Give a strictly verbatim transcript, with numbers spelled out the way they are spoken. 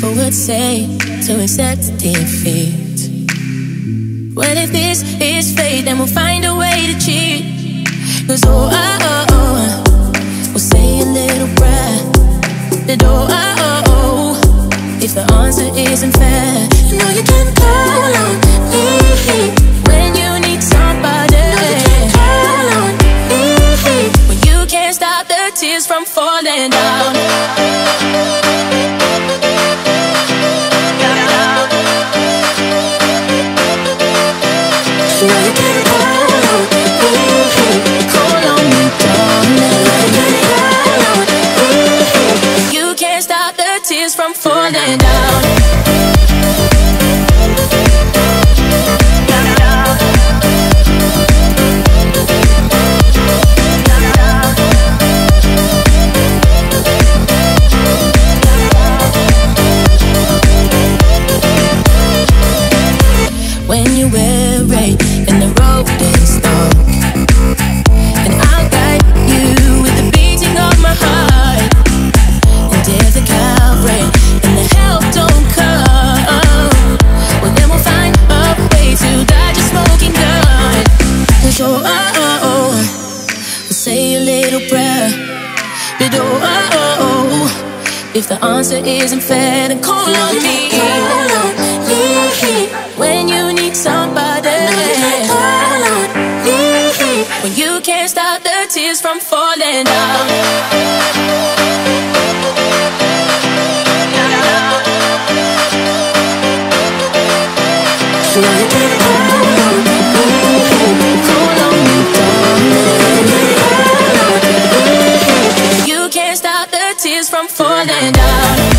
people would say to accept defeat. Well, if this is fate, then we'll find a way to cheat. Cause oh, oh, oh, oh, we'll say a little prayer. That oh, oh, oh, if the answer isn't fair, you know you can call on me when you need somebody. You know you can call on me when you can't stop the tears from falling down. You know you can call on me, call on me, darling. You can call on me. You can't stop the tears from falling down. When you weary and the road is dark, and I'll guide you with the beating of my heart. And if the Capri and the help don't come, well then we'll find a way to dodge a smoking gun. And so oh, oh, oh, we'll say a little prayer. But oh, oh, oh, if the answer isn't fair, then call on me. Call on me when you need somebody. Call on me when you can't stop the tears from falling down. So you can call on me, call on me, darling. Call on me. You can't stop the tears from falling down.